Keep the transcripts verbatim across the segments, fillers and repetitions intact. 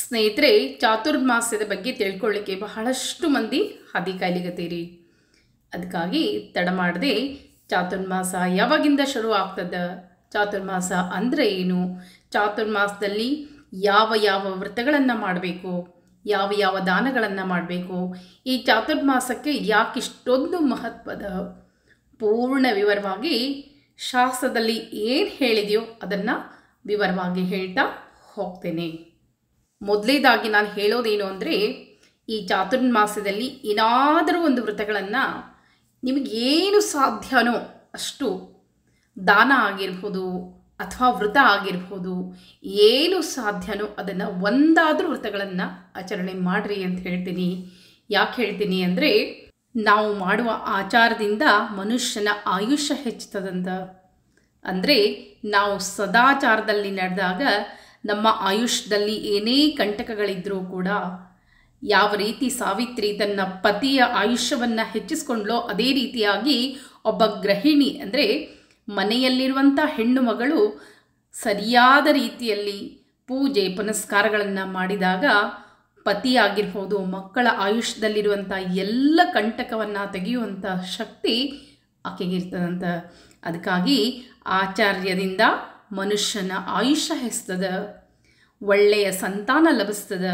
ಸ್ನೇಹಿತರೆ, ಚಾತುರ್ಮಾಸ್ಯದ ಬಗ್ಗೆ ತಿಳ್ಕೊಳ್ಳಿಕ್ಕೆ ಬಹಳಷ್ಟು ಮಂದಿ ಹಾದಿ ಕಾಯ್ಲಿಗತ್ತೀರಿ. ಅದಕ್ಕಾಗಿ ತಡ ಮಾಡದೆ ಚಾತುರ್ಮಾಸ ಯಾವಾಗಿಂದ ಶುರು ಆಗ್ತದೆ, ಚಾತುರ್ಮಾಸ ಅಂದರೆ ಏನು, ಚಾತುರ್ಮಾಸದಲ್ಲಿ ಯಾವ ಯಾವ ವ್ರತಗಳನ್ನು ಮಾಡಬೇಕು, ಯಾವ ಯಾವ ದಾನಗಳನ್ನು ಮಾಡಬೇಕು, ಈ ಚಾತುರ್ಮಾಸಕ್ಕೆ ಯಾಕಿಷ್ಟೊಂದು ಮಹತ್ವದ ಪೂರ್ಣ ವಿವರವಾಗಿ ಶಾಸ್ತ್ರದಲ್ಲಿ ಏನು ಹೇಳಿದೆಯೋ ಅದನ್ನು ವಿವರವಾಗಿ ಹೇಳ್ತಾ ಹೋಗ್ತೇನೆ. ಮೊದಲೇದಾಗಿ ನಾನು ಹೇಳೋದೇನು ಅಂದರೆ, ಈ ಚಾತುರ್ಮಾಸದಲ್ಲಿ ಏನಾದರೂ ಒಂದು ವ್ರತಗಳನ್ನು ನಿಮಗೇನು ಸಾಧ್ಯನೋ ಅಷ್ಟು ದಾನ ಆಗಿರ್ಬೋದು ಅಥವಾ ವ್ರತ ಆಗಿರ್ಬೋದು, ಏನು ಸಾಧ್ಯನೋ ಅದನ್ನು ಒಂದಾದರೂ ವ್ರತಗಳನ್ನು ಆಚರಣೆ ಮಾಡಿರಿ ಅಂತ ಹೇಳ್ತೀನಿ. ಯಾಕೆ ಹೇಳ್ತೀನಿ ಅಂದರೆ, ನಾವು ಮಾಡುವ ಆಚಾರದಿಂದ ಮನುಷ್ಯನ ಆಯುಷ್ಯ ಹೆಚ್ಚುತ್ತದಂತ. ಅಂದರೆ ನಾವು ಸದಾಚಾರದಲ್ಲಿ ನಡೆದಾಗ ನಮ್ಮ ಆಯುಷ್ಯದಲ್ಲಿ ಏನೇ ಕಂಟಕಗಳಿದ್ದರೂ ಕೂಡ, ಯಾವ ರೀತಿ ಸಾವಿತ್ರಿ ತನ್ನ ಪತಿಯ ಆಯುಷ್ಯವನ್ನು ಹೆಚ್ಚಿಸ್ಕೊಂಡ್ಲೋ ಅದೇ ರೀತಿಯಾಗಿ ಒಬ್ಬ ಗೃಹಿಣಿ ಅಂದರೆ ಮನೆಯಲ್ಲಿರುವಂಥ ಹೆಣ್ಣು ಮಗಳು ಸರಿಯಾದ ರೀತಿಯಲ್ಲಿ ಪೂಜೆ ಪುನಸ್ಕಾರಗಳನ್ನು ಮಾಡಿದಾಗ ಪತಿಯಾಗಿರ್ಬೋದು, ಮಕ್ಕಳ ಆಯುಷ್ಯದಲ್ಲಿರುವಂಥ ಎಲ್ಲ ಕಂಟಕವನ್ನು ತೆಗೆಯುವಂಥ ಶಕ್ತಿ ಆಕೆಗಿರ್ತದಂತ. ಅದಕ್ಕಾಗಿ ಆಚಾರ್ಯದಿಂದ ಮನುಷ್ಯನ ಆಯುಷ್ಯ ಹೆಚ್ಚುತ್ತದೆ, ಒಳ್ಳೆಯ ಸಂತಾನ ಲಭಿಸ್ತದೆ.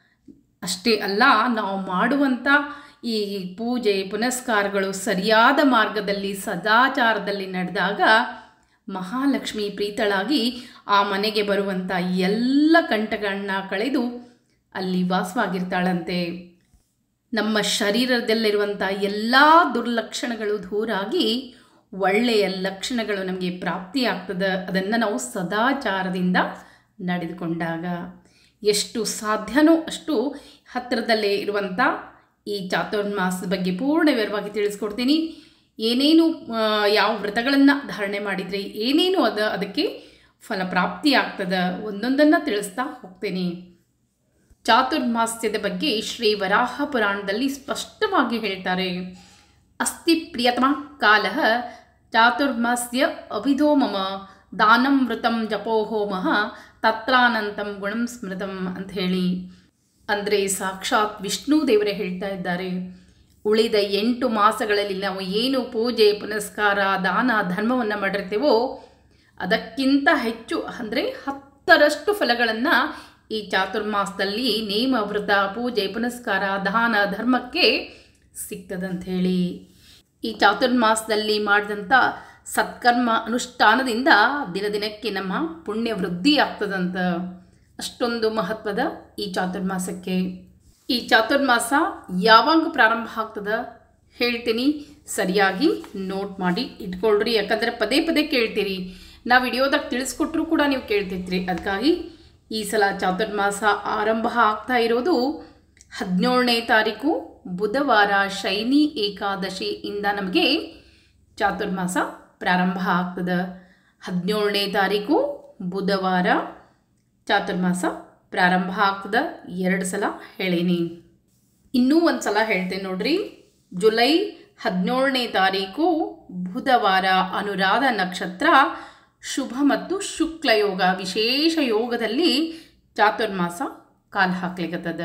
ಅಷ್ಟೇ ಅಲ್ಲ, ನಾವು ಮಾಡುವಂಥ ಈ ಪೂಜೆ ಪುನಸ್ಕಾರಗಳು ಸರಿಯಾದ ಮಾರ್ಗದಲ್ಲಿ ಸದಾಚಾರದಲ್ಲಿ ನಡೆದಾಗ ಮಹಾಲಕ್ಷ್ಮಿ ಪ್ರೀತಳಾಗಿ ಆ ಮನೆಗೆ ಬರುವಂಥ ಎಲ್ಲ ಕಂಟಗಳನ್ನ ಕಳೆದು ಅಲ್ಲಿ ವಾಸವಾಗಿರ್ತಾಳಂತೆ. ನಮ್ಮ ಶರೀರದಲ್ಲಿರುವಂಥ ಎಲ್ಲ ದುರ್ಲಕ್ಷಣಗಳು ದೂರಾಗಿ ಒಳ್ಳೆಯ ಲಕ್ಷಣಗಳು ನಮಗೆ ಪ್ರಾಪ್ತಿಯಾಗ್ತದೆ. ಅದನ್ನು ನಾವು ಸದಾಚಾರದಿಂದ ನಡೆದುಕೊಂಡಾಗ ಎಷ್ಟು ಸಾಧ್ಯನೋ ಅಷ್ಟು ಹತ್ತಿರದಲ್ಲೇ ಇರುವಂಥ ಈ ಚಾತುರ್ಮಾಸದ ಬಗ್ಗೆ ಪೂರ್ಣ ವಿವರವಾಗಿ ತಿಳಿಸ್ಕೊಡ್ತೀನಿ. ಏನೇನು ಯಾವ ವ್ರತಗಳನ್ನು ಧಾರಣೆ ಮಾಡಿದರೆ ಏನೇನು ಅದು ಅದಕ್ಕೆ ಫಲಪ್ರಾಪ್ತಿ ಆಗ್ತದೆ ಒಂದೊಂದನ್ನು ತಿಳಿಸ್ತಾ ಹೋಗ್ತೇನೆ. ಚಾತುರ್ಮಾಸ್ಯದ ಬಗ್ಗೆ ಶ್ರೀ ವರಾಹ ಪುರಾಣದಲ್ಲಿ ಸ್ಪಷ್ಟವಾಗಿ ಹೇಳ್ತಾರೆ. ಅಸ್ತಿ ಪ್ರಿಯತಮ ಕಾಲ ಚಾತುರ್ಮಾಸ್ಯ ಅಭಿಧೋ ಮಮ ದಾನಂ ವೃತಂ ಜಪೋ ಹೋಮಃ ತತ್ರಾನಂತಂ ಗುಣಂ ಸ್ಮೃತಂ ಅಂತ ಹೇಳಿ. ಅಂದರೆ ಸಾಕ್ಷಾತ್ ವಿಷ್ಣು ದೇವರೇ ಹೇಳ್ತಾ ಇದ್ದಾರೆ, ಉಳಿದ ಎಂಟು ಮಾಸಗಳಲ್ಲಿ ನಾವು ಏನು ಪೂಜೆ ಪುನಸ್ಕಾರ ದಾನ ಧರ್ಮವನ್ನು ಮಾಡಿರ್ತೇವೋ ಅದಕ್ಕಿಂತ ಹೆಚ್ಚು ಅಂದರೆ ಹತ್ತರಷ್ಟು ಫಲಗಳನ್ನು ಈ ಚಾತುರ್ಮಾಸದಲ್ಲಿ ನೇಮ ವ್ರತ ಪೂಜೆ ಪುನಸ್ಕಾರ ದಾನ ಧರ್ಮಕ್ಕೆ ಸಿಗ್ತದಂತ ಹೇಳಿ. ಈ ಚಾತುರ್ಮಾಸದಲ್ಲಿ ಮಾಡಿದಂಥ ಸತ್ಕರ್ಮ ಅನುಷ್ಠಾನದಿಂದ ದಿನ ದಿನಕ್ಕೆ ನಮ್ಮ ಪುಣ್ಯ ವೃದ್ಧಿ ಆಗ್ತದಂತ. ಅಷ್ಟೊಂದು ಮಹತ್ವದ ಈ ಚಾತುರ್ಮಾಸಕ್ಕೆ. ಈ ಚಾತುರ್ಮಾಸ ಯಾವಾಗ ಪ್ರಾರಂಭ ಆಗ್ತದೆ ಹೇಳ್ತೀನಿ, ಸರಿಯಾಗಿ ನೋಟ್ ಮಾಡಿ ಇಟ್ಕೊಳ್ರಿ. ಯಾಕಂದರೆ ಪದೇ ಪದೇ ಕೇಳ್ತೀರಿ, ನಾವು ವಿಡಿಯೋದಾಗ ತಿಳಿಸ್ಕೊಟ್ರೂ ಕೂಡ ನೀವು ಕೇಳ್ತಿದ್ರಿ. ಅದಕ್ಕಾಗಿ ಈ ಸಲ ಚಾತುರ್ಮಾಸ ಆರಂಭ ಆಗ್ತಾ ಇರೋದು ಹದಿನೇಳನೇ ತಾರೀಕು ಬುಧವಾರ ಶೈನಿ ಏಕಾದಶಿಯಿಂದ ನಮಗೆ ಚಾತುರ್ಮಾಸ ಪ್ರಾರಂಭ ಆಗ್ತದೆ. ಹದಿನೇಳನೇ ತಾರೀಕು ಬುಧವಾರ ಚಾತುರ್ಮಾಸ ಪ್ರಾರಂಭ ಆಗ್ತದೆ. ಎರಡು ಸಲ ಹೇಳೀನಿ, ಇನ್ನೂ ಒಂದು ಸಲ ಹೇಳ್ತೇನೆ ನೋಡ್ರಿ. ಜುಲೈ ಹದಿನೇಳನೇ ತಾರೀಕು ಬುಧವಾರ ಅನುರಾಧ ನಕ್ಷತ್ರ ಶುಭ ಮತ್ತು ಶುಕ್ಲ ಯೋಗ ವಿಶೇಷ ಯೋಗದಲ್ಲಿ ಚಾತುರ್ಮಾಸ ಕಾಲು ಹಾಕ್ಲಿಕ್ಕತ್ತದ.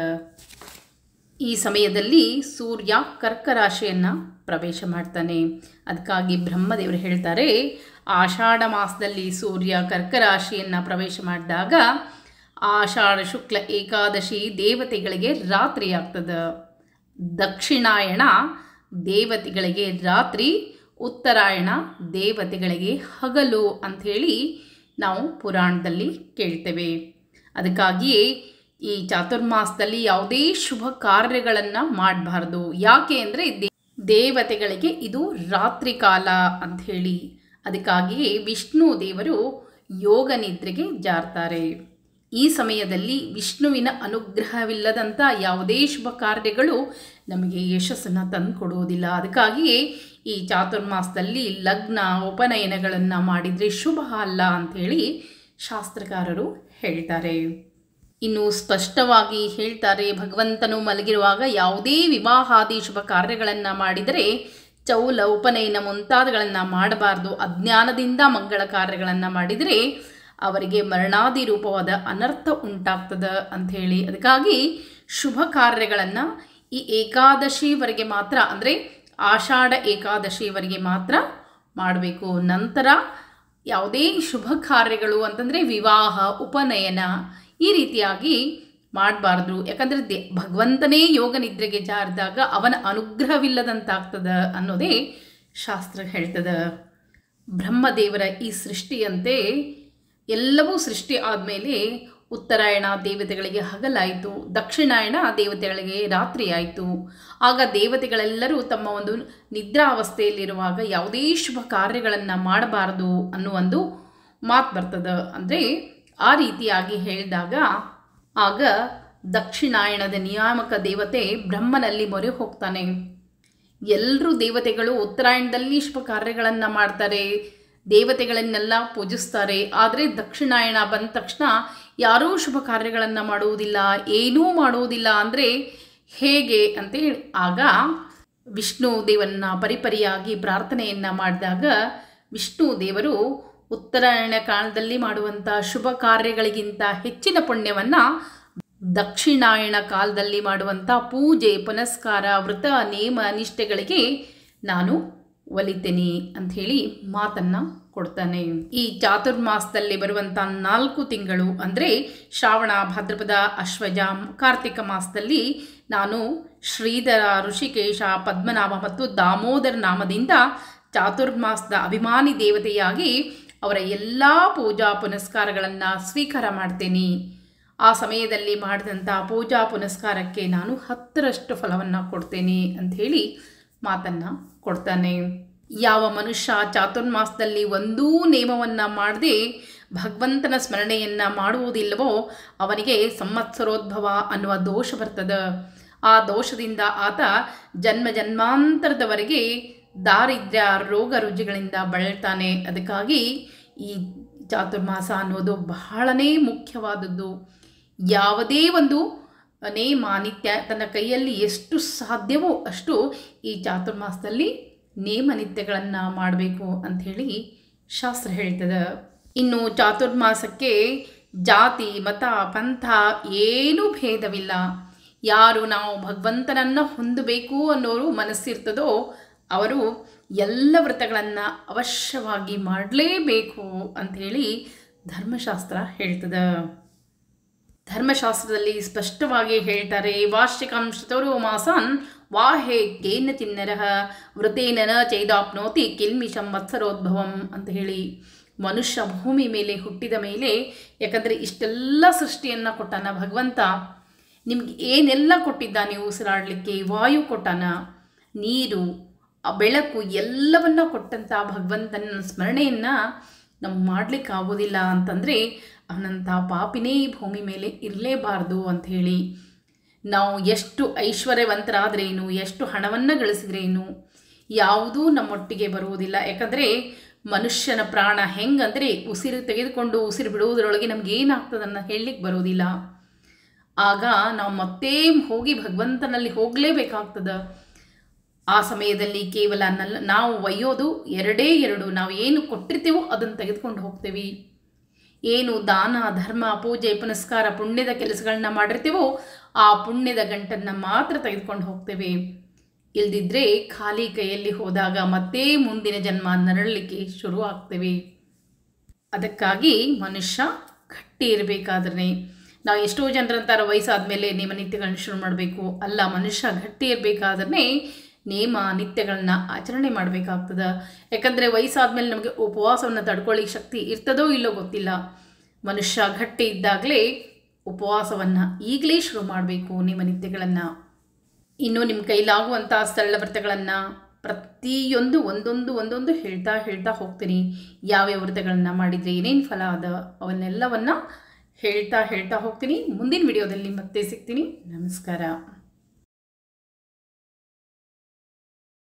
ಈ ಸಮಯದಲ್ಲಿ ಸೂರ್ಯ ಕರ್ಕ ರಾಶಿಯನ್ನು ಪ್ರವೇಶ ಮಾಡ್ತಾನೆ. ಅದಕ್ಕಾಗಿ ಬ್ರಹ್ಮದೇವರು ಹೇಳ್ತಾರೆ, ಆಷಾಢ ಮಾಸದಲ್ಲಿ ಸೂರ್ಯ ಕರ್ಕ ರಾಶಿಯನ್ನು ಪ್ರವೇಶ ಮಾಡಿದಾಗ ಆಷಾಢ ಶುಕ್ಲ ಏಕಾದಶಿ ದೇವತೆಗಳಿಗೆ ರಾತ್ರಿ ಆಗ್ತದೆ, ದಕ್ಷಿಣಾಯಣ ದೇವತೆಗಳಿಗೆ ರಾತ್ರಿ, ಉತ್ತರಾಯಣ ದೇವತೆಗಳಿಗೆ ಹಗಲು ಅಂಥೇಳಿ ನಾವು ಪುರಾಣದಲ್ಲಿ ಕೇಳ್ತೇವೆ. ಅದಕ್ಕಾಗಿಯೇ ಈ ಚಾತುರ್ಮಾಸದಲ್ಲಿ ಯಾವುದೇ ಶುಭ ಕಾರ್ಯಗಳನ್ನು ಮಾಡಬಾರ್ದು. ಯಾಕೆ ಅಂದರೆ ದೇವತೆಗಳಿಗೆ ಇದು ರಾತ್ರಿ ಕಾಲ ಅಂಥೇಳಿ. ಅದಕ್ಕಾಗಿಯೇ ವಿಷ್ಣು ದೇವರು ಯೋಗ ನಿದ್ರೆಗೆ ಜಾರ್ತಾರೆ. ಈ ಸಮಯದಲ್ಲಿ ವಿಷ್ಣುವಿನ ಅನುಗ್ರಹವಿಲ್ಲದಂಥ ಯಾವುದೇ ಶುಭ ಕಾರ್ಯಗಳು ನಮಗೆ ಯಶಸ್ಸನ್ನು ತಂದುಕೊಡುವುದಿಲ್ಲ. ಅದಕ್ಕಾಗಿಯೇ ಈ ಚಾತುರ್ಮಾಸದಲ್ಲಿ ಲಗ್ನ ಉಪನಯನಗಳನ್ನು ಮಾಡಿದರೆ ಶುಭ ಅಲ್ಲ ಅಂಥೇಳಿ ಶಾಸ್ತ್ರಕಾರರು ಹೇಳ್ತಾರೆ. ಇನ್ನು ಸ್ಪಷ್ಟವಾಗಿ ಹೇಳ್ತಾರೆ, ಭಗವಂತನು ಮಲಗಿರುವಾಗ ಯಾವುದೇ ವಿವಾಹಾದಿ ಶುಭ ಕಾರ್ಯಗಳನ್ನು ಮಾಡಿದರೆ ಚೌಲ ಉಪನಯನ ಮುಂತಾದಗಳನ್ನು ಮಾಡಬಾರ್ದು. ಅಜ್ಞಾನದಿಂದ ಮಂಗಳ ಕಾರ್ಯಗಳನ್ನು ಮಾಡಿದರೆ ಅವರಿಗೆ ಮರಣಾದಿ ರೂಪವಾದ ಅನರ್ಥ ಉಂಟಾಗ್ತದೆ ಅಂಥೇಳಿ. ಅದಕ್ಕಾಗಿ ಶುಭ ಕಾರ್ಯಗಳನ್ನು ಈ ಏಕಾದಶಿವರೆಗೆ ಮಾತ್ರ, ಅಂದರೆ ಆಷಾಢ ಏಕಾದಶಿವರೆಗೆ ಮಾತ್ರ ಮಾಡಬೇಕು. ನಂತರ ಯಾವುದೇ ಶುಭ ಕಾರ್ಯಗಳು ಅಂತಂದರೆ ವಿವಾಹ, ಉಪನಯನ ಈ ರೀತಿಯಾಗಿ ಮಾಡಬಾರ್ದು. ಯಾಕಂದರೆ ದೇ ಭಗವಂತನೇ ಯೋಗ ನಿದ್ರೆಗೆ ಜಾರಿದಾಗ ಅವನ ಅನುಗ್ರಹವಿಲ್ಲದಂತಾಗ್ತದೆ ಅನ್ನೋದೇ ಶಾಸ್ತ್ರ ಹೇಳ್ತದೆ. ಬ್ರಹ್ಮದೇವರ ಈ ಸೃಷ್ಟಿಯಂತೆ ಎಲ್ಲವೂ ಸೃಷ್ಟಿ ಆದಮೇಲೆ ಉತ್ತರಾಯಣ ದೇವತೆಗಳಿಗೆ ಹಗಲಾಯಿತು, ದಕ್ಷಿಣಾಯಣ ದೇವತೆಗಳಿಗೆ ರಾತ್ರಿ ಆಯಿತು. ಆಗ ದೇವತೆಗಳೆಲ್ಲರೂ ತಮ್ಮ ಒಂದು ನಿದ್ರಾವಸ್ಥೆಯಲ್ಲಿರುವಾಗ ಯಾವುದೇ ಶುಭ ಕಾರ್ಯಗಳನ್ನು ಮಾಡಬಾರದು ಅನ್ನೋ ಒಂದು ಮಾತು ಬರ್ತದೆ. ಅಂದರೆ ಆ ರೀತಿಯಾಗಿ ಹೇಳಿದಾಗ ಆಗ ದಕ್ಷಿಣಾಯಣದ ನಿಯಾಮಕ ದೇವತೆ ಬ್ರಹ್ಮನಲ್ಲಿ ಮೊರೆ ಹೋಗ್ತಾನೆ. ಎಲ್ಲರೂ ದೇವತೆಗಳು ಉತ್ತರಾಯಣದಲ್ಲಿ ಶುಭ ಕಾರ್ಯಗಳನ್ನು ಮಾಡ್ತಾರೆ, ದೇವತೆಗಳನ್ನೆಲ್ಲ ಪೂಜಿಸ್ತಾರೆ. ಆದರೆ ದಕ್ಷಿಣಾಯಣ ಬಂದ ತಕ್ಷಣ ಯಾರೂ ಶುಭ ಕಾರ್ಯಗಳನ್ನು ಮಾಡುವುದಿಲ್ಲ, ಏನೂ ಮಾಡುವುದಿಲ್ಲ. ಅಂದರೆ ಹೇಗೆ ಅಂತೇಳಿ ಆಗ ವಿಷ್ಣು ದೇವರನ್ನ ಪರಿಪರಿಯಾಗಿ ಪ್ರಾರ್ಥನೆಯನ್ನು ಮಾಡಿದಾಗ ವಿಷ್ಣು ದೇವರು ಉತ್ತರಾಯಣ ಕಾಲದಲ್ಲಿ ಮಾಡುವಂಥ ಶುಭ ಕಾರ್ಯಗಳಿಗಿಂತ ಹೆಚ್ಚಿನ ಪುಣ್ಯವನ್ನು ದಕ್ಷಿಣಾಯಣ ಕಾಲದಲ್ಲಿ ಮಾಡುವಂಥ ಪೂಜೆ, ಪುನಸ್ಕಾರ, ವ್ರತ, ನೇಮ, ನಿಷ್ಠೆಗಳಿಗೆ ನಾನು ಒಲಿತೇನೆ ಅಂಥೇಳಿ ಮಾತನ್ನು ಕೊಡ್ತಾನೆ. ಈ ಚಾತುರ್ಮಾಸದಲ್ಲಿ ಬರುವಂಥ ನಾಲ್ಕು ತಿಂಗಳು ಅಂದರೆ ಶ್ರಾವಣ, ಭಾದ್ರಪದ, ಅಶ್ವಜ, ಕಾರ್ತಿಕ ಮಾಸದಲ್ಲಿ ನಾನು ಶ್ರೀಧರ, ಋಷಿಕೇಶ, ಪದ್ಮನಾಭ ಮತ್ತು ದಾಮೋದರ ನಾಮದಿಂದ ಚಾತುರ್ಮಾಸದ ಅಭಿಮಾನಿ ದೇವತೆಯಾಗಿ ಅವರ ಎಲ್ಲ ಪೂಜಾ ಪುನಸ್ಕಾರಗಳನ್ನು ಸ್ವೀಕಾರ ಮಾಡ್ತೇನೆ. ಆ ಸಮಯದಲ್ಲಿ ಮಾಡಿದಂಥ ಪೂಜಾ ಪುನಸ್ಕಾರಕ್ಕೆ ನಾನು ಹತ್ತರಷ್ಟು ಫಲವನ್ನು ಕೊಡ್ತೇನೆ ಅಂಥೇಳಿ ಮಾತನ್ನು ಕೊಡ್ತಾನೆ. ಯಾವ ಮನುಷ್ಯ ಚಾತುರ್ಮಾಸದಲ್ಲಿ ಒಂದೂ ನೇಮವನ್ನು ಮಾಡದೆ ಭಗವಂತನ ಸ್ಮರಣೆಯನ್ನು ಮಾಡುವುದಿಲ್ಲವೋ ಅವನಿಗೆ ಸಂವತ್ಸರೋದ್ಭವ ಅನ್ನುವ ದೋಷ ಬರ್ತದೆ. ಆ ದೋಷದಿಂದ ಆತ ಜನ್ಮ ಜನ್ಮಾಂತರದವರೆಗೆ ದಾರಿದ್ರ್ಯ, ರೋಗ ರುಜಿಗಳಿಂದ ಬಳಲ್ತಾನೆ. ಅದಕ್ಕಾಗಿ ಈ ಚಾತುರ್ಮಾಸ ಅನ್ನೋದು ಬಹಳನೇ ಮುಖ್ಯವಾದದ್ದು. ಯಾವುದೇ ಒಂದು ನೇಮ, ನಿತ್ಯ ತನ್ನ ಕೈಯಲ್ಲಿ ಎಷ್ಟು ಸಾಧ್ಯವೋ ಅಷ್ಟು ಈ ಚಾತುರ್ಮಾಸದಲ್ಲಿ ನೇಮ ನಿತ್ಯಗಳನ್ನು ಮಾಡಬೇಕು ಅಂಥೇಳಿ ಶಾಸ್ತ್ರ ಹೇಳ್ತದೆ. ಇನ್ನು ಚಾತುರ್ಮಾಸಕ್ಕೆ ಜಾತಿ, ಮತ, ಪಂಥ ಏನೂ ಭೇದವಿಲ್ಲ. ಯಾರು ನಾವು ಭಗವಂತನನ್ನು ಹೊಂದಬೇಕು ಅನ್ನೋರು ಮನಸ್ಸಿರ್ತದೋ ಅವರು ಎಲ್ಲ ವ್ರತಗಳನ್ನು ಅವಶ್ಯವಾಗಿ ಮಾಡಲೇಬೇಕು ಅಂಥೇಳಿ ಧರ್ಮಶಾಸ್ತ್ರ ಹೇಳ್ತದೆ. ಧರ್ಮಶಾಸ್ತ್ರದಲ್ಲಿ ಸ್ಪಷ್ಟವಾಗಿ ಹೇಳ್ತಾರೆ, ವಾರ್ಷಿಕಂ ಶತರೋ ಮಾಸಾನ್ ವಾಹೇ ಕೇನ ಚಿನ್ನರಹ ವೃತೇನ ನ ಚೈದಾಪ್ನೋತಿ ಕಿಲ್ಮಿಷಂ ವತ್ಸರೋದ್ಭವಂ ಅಂತ ಹೇಳಿ. ಮನುಷ್ಯ ಭೂಮಿ ಮೇಲೆ ಹುಟ್ಟಿದ ಮೇಲೆ, ಯಾಕಂದರೆ ಇಷ್ಟೆಲ್ಲ ಸೃಷ್ಟಿಯನ್ನು ಕೊಟ್ಟಾನ ಭಗವಂತ, ನಿಮ್ಗೆ ಏನೆಲ್ಲ ಕೊಟ್ಟಿದ್ದಾನೆ, ಉಸಿರಾಡಲಿಕ್ಕೆ ವಾಯು ಕೊಟ್ಟಾನ, ನೀರು, ಬೆಳಕು ಎಲ್ಲವನ್ನ ಕೊಟ್ಟಂಥ ಭಗವಂತನ ಸ್ಮರಣೆಯನ್ನು ನಾವು ಮಾಡಲಿಕ್ಕೆ ಆಗೋದಿಲ್ಲ ಅಂತಂದರೆ ಅವನಂಥ ಪಾಪಿನೇ ಭೂಮಿ ಮೇಲೆ ಇರಲೇಬಾರ್ದು ಅಂಥೇಳಿ. ನಾವು ಎಷ್ಟು ಐಶ್ವರ್ಯವಂತರಾದ್ರೇನು, ಎಷ್ಟು ಹಣವನ್ನು ಗಳಿಸಿದ್ರೇನು ಯಾವುದೂ ನಮ್ಮೊಟ್ಟಿಗೆ ಬರುವುದಿಲ್ಲ. ಯಾಕಂದರೆ ಮನುಷ್ಯನ ಪ್ರಾಣ ಹೆಂಗಂದರೆ ಉಸಿರು ತೆಗೆದುಕೊಂಡು ಉಸಿರು ಬಿಡುವುದರೊಳಗೆ ನಮಗೇನಾಗ್ತದನ್ನು ಹೇಳಲಿಕ್ಕೆ ಬರೋದಿಲ್ಲ. ಆಗ ನಾವು ಮತ್ತೆ ಹೋಗಿ ಭಗವಂತನಲ್ಲಿ ಹೋಗಲೇಬೇಕಾಗ್ತದೆ. ಆ ಸಮಯದಲ್ಲಿ ಕೇವಲ ನಲ್ಲ ನಾವು ಒಯ್ಯೋದು ಎರಡೇ ಎರಡು, ನಾವು ಏನು ಕೊಟ್ಟಿರ್ತೀವೋ ಅದನ್ನು ತೆಗೆದುಕೊಂಡು ಹೋಗ್ತೇವೆ. ಏನು ದಾನ, ಧರ್ಮ, ಪೂಜೆ, ಪುನಸ್ಕಾರ, ಪುಣ್ಯದ ಕೆಲಸಗಳನ್ನ ಮಾಡಿರ್ತೀವೋ ಆ ಪುಣ್ಯದ ಗಂಟನ್ನು ಮಾತ್ರ ತೆಗೆದುಕೊಂಡು ಹೋಗ್ತೇವೆ. ಇಲ್ದಿದ್ರೆ ಖಾಲಿ ಕೈಯಲ್ಲಿ ಹೋದಾಗ ಮತ್ತೆ ಮುಂದಿನ ಜನ್ಮ ನರಳಲಿಕ್ಕೆ ಶುರು ಆಗ್ತೇವೆ. ಅದಕ್ಕಾಗಿ ಮನುಷ್ಯ ಗಟ್ಟಿ ಇರಬೇಕಾದ್ರೆ, ನಾವು ಎಷ್ಟೋ ಜನರಂತಾರ ವಯಸ್ಸಾದ ಮೇಲೆ ನೇಮ ನಿತ್ಯಗಳನ್ನ ಶುರು ಮಾಡಬೇಕು. ಅಲ್ಲ, ಮನುಷ್ಯ ಗಟ್ಟಿ ಇರಬೇಕಾದ್ರೆ ನೇಮ ನಿತ್ಯಗಳನ್ನ ಆಚರಣೆ ಮಾಡಬೇಕಾಗ್ತದೆ. ಯಾಕಂದರೆ ವಯಸ್ಸಾದ ಮೇಲೆ ನಮಗೆ ಉಪವಾಸವನ್ನು ತಡ್ಕೊಳ್ಳಿಕ್ಕೆ ಶಕ್ತಿ ಇರ್ತದೋ ಇಲ್ಲೋ ಗೊತ್ತಿಲ್ಲ. ಮನುಷ್ಯ ಗಟ್ಟಿ ಇದ್ದಾಗಲೇ ಉಪವಾಸವನ್ನು ಈಗಲೇ ಶುರು ಮಾಡಬೇಕು, ನೇಮ ನಿತ್ಯಗಳನ್ನು. ಇನ್ನು ನಿಮ್ಮ ಕೈಲಾಗುವಂಥ ಸರಳ ವ್ರತಗಳನ್ನು ಪ್ರತಿಯೊಂದು ಒಂದೊಂದು ಒಂದೊಂದು ಹೇಳ್ತಾ ಹೇಳ್ತಾ ಹೋಗ್ತೀನಿ. ಯಾವ್ಯಾವ ವ್ರತಗಳನ್ನು ಮಾಡಿದರೆ ಏನೇನು ಫಲ ಅದ ಅವನ್ನೆಲ್ಲವನ್ನು ಹೇಳ್ತಾ ಹೇಳ್ತಾ ಹೋಗ್ತೀನಿ. ಮುಂದಿನ ವಿಡಿಯೋದಲ್ಲಿ ಮತ್ತೆ ಸಿಗ್ತೀನಿ. ನಮಸ್ಕಾರ.